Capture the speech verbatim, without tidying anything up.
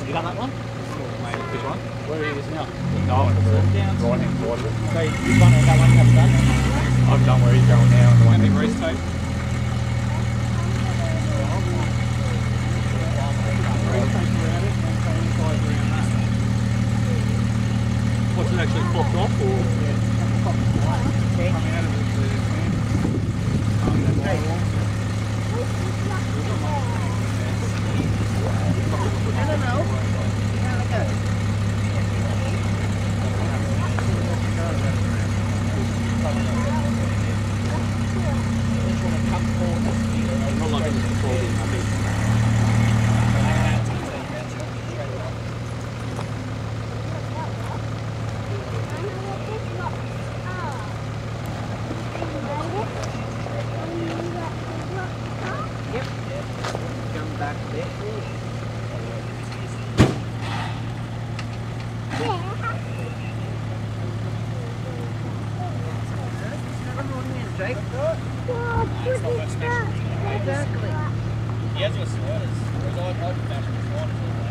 You got that one? Which one? Where are you now? No, on the Slow right down. hand quarter. So you one or that one you haven't done? I've done where he's going now. And the one Race tape. What's it actually popped off or? Okay. Coming out of it, the um, that firewall. No, no, no. Yeah, okay. Not like it was controlled in, I think. Yep. Come back there. Jake? Exactly. He has got sliders, whereas I, I can dash with sliders all the way.